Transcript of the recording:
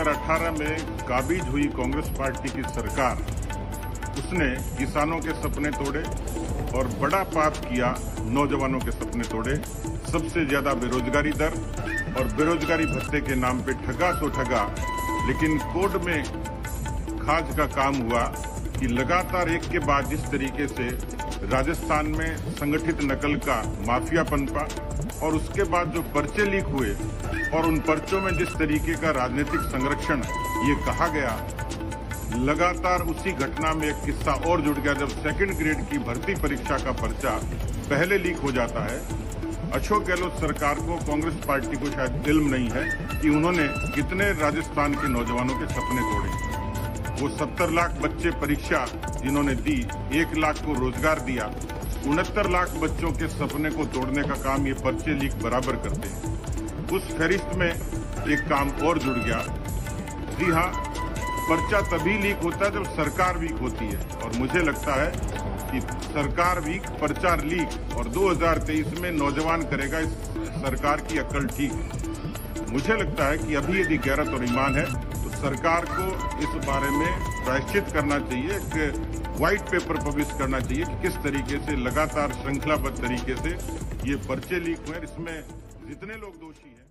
2018 में काबिज हुई कांग्रेस पार्टी की सरकार, उसने किसानों के सपने तोड़े और बड़ा पाप किया, नौजवानों के सपने तोड़े। सबसे ज्यादा बेरोजगारी दर और बेरोजगारी भत्ते के नाम पे ठगा सो ठगा। लेकिन कोर्ट में खाज का काम हुआ कि लगातार एक के बाद जिस तरीके से राजस्थान में संगठित नकल का माफिया पनपा और उसके बाद जो पर्चे लीक हुए और उन पर्चों में जिस तरीके का राजनीतिक संरक्षण ये कहा गया, लगातार उसी घटना में एक किस्सा और जुड़ गया। जब सेकंड ग्रेड की भर्ती परीक्षा का पर्चा पहले लीक हो जाता है, अशोक गहलोत सरकार को, कांग्रेस पार्टी को शायद इल्म नहीं है कि उन्होंने कितने राजस्थान के नौजवानों के सपने तोड़े। वो 70 लाख बच्चे परीक्षा जिन्होंने दी, 1 लाख को रोजगार दिया, 69 लाख बच्चों के सपने को तोड़ने का काम ये पर्चे लीक बराबर करते हैं। उस फहरिस्त में एक काम और जुड़ गया। जी हाँ, पर्चा तभी लीक होता है जब सरकार वीक होती है, और मुझे लगता है कि सरकार वीक, पर्चा लीक, और 2023 में नौजवान करेगा इस सरकार की अक्ल ठीक। मुझे लगता है कि अभी यदि गैरत और ईमान है तो सरकार को इस बारे में प्रायश्चित करना चाहिए, एक व्हाइट पेपर पब्लिश करना चाहिए कि किस तरीके से लगातार श्रृंखलाबद्ध तरीके से ये पर्चे लीक हुए, इसमें जितने लोग दोषी हैं।